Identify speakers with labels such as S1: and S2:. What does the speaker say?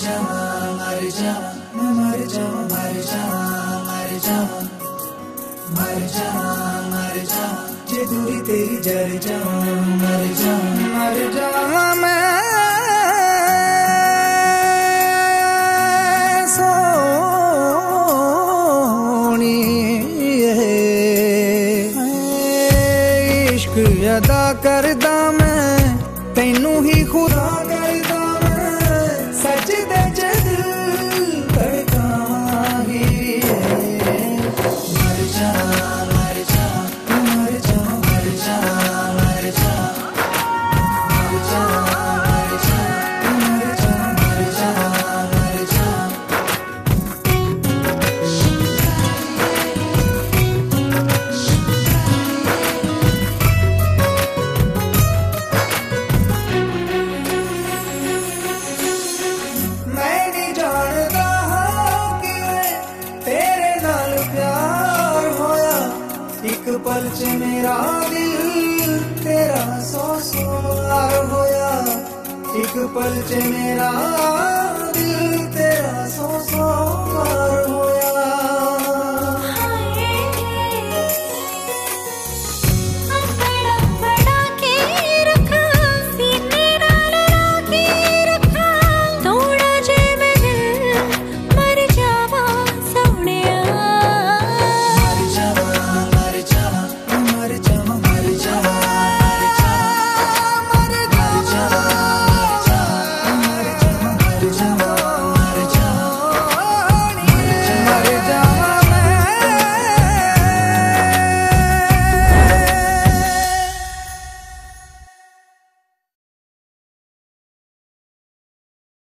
S1: जावां मर जावां मैं मर जावां मर जावां मर जावां मर जावां मर जावां जे दूरी तेरी जर जावां मर जावां मैं अदा करदा मैं तैनू ही खुदा करदा मैं सजदे च दिल धड़कावां ही मर जा मर जा मर जा मर जा मर जा मर जा मर जा मर जा मर जा मर जा एक पल च मेरा दिल तेरा सौ सवार होया एक पल च मेरा दिल तेरा सौ सवार